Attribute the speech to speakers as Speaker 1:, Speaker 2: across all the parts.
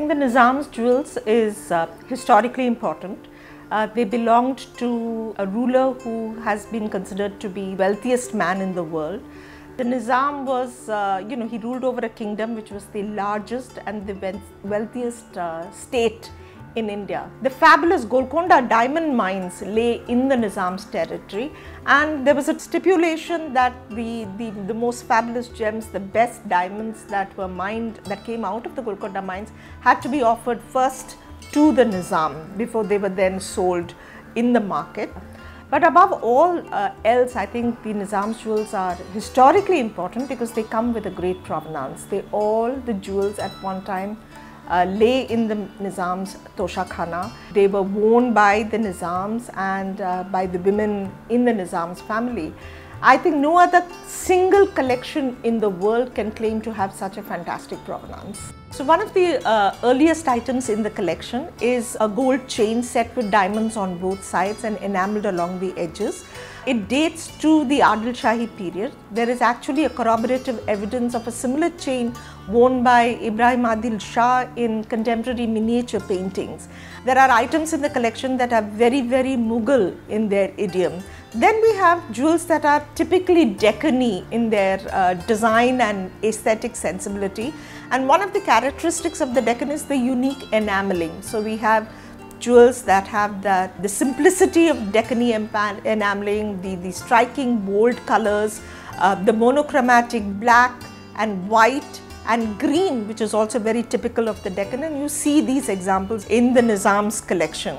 Speaker 1: think the Nizam's jewels is historically important. They belonged to a ruler who has been considered to be wealthiest man in the world. The Nizam was, he ruled over a kingdom which was the largest and the wealthiest state in India. The fabulous Golconda diamond mines lay in the Nizam's territory, and there was a stipulation that the most fabulous gems, the best diamonds that were mined, that came out of the Golconda mines, had to be offered first to the Nizam before they were then sold in the market. But above all else, I think the Nizam's jewels are historically important because they come with a great provenance. The jewels at one time lay in the Nizam's Tosha Khana. They were worn by the Nizams and by the women in the Nizam's family. I think no other single collection in the world can claim to have such a fantastic provenance. So one of the earliest items in the collection is a gold chain set with diamonds on both sides and enameled along the edges. It dates to the Adil Shahi period. There is actually a corroborative evidence of a similar chain worn by Ibrahim Adil Shah in contemporary miniature paintings. There are items in the collection that are very, very Mughal in their idiom. Then we have jewels that are typically Deccani in their design and aesthetic sensibility. And one of the characteristics of the Deccan is the unique enameling. So we have jewels that have the simplicity of Deccani enameling, the striking bold colors, the monochromatic black and white and green, which is also very typical of the Deccan, and you see these examples in the Nizam's collection.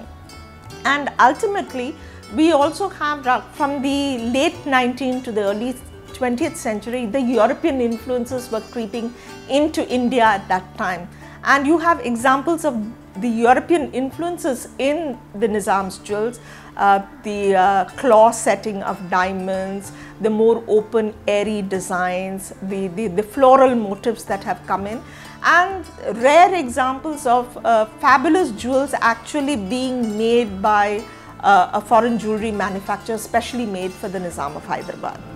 Speaker 1: And ultimately, we also have from the late 19th to the early 20th century, the European influences were creeping into India at that time. And you have examples of the European influences in the Nizam's jewels, the claw setting of diamonds, the more open, airy designs, the floral motifs that have come in, and rare examples of fabulous jewels actually being made by a foreign jewelry manufacturer, specially made for the Nizam of Hyderabad.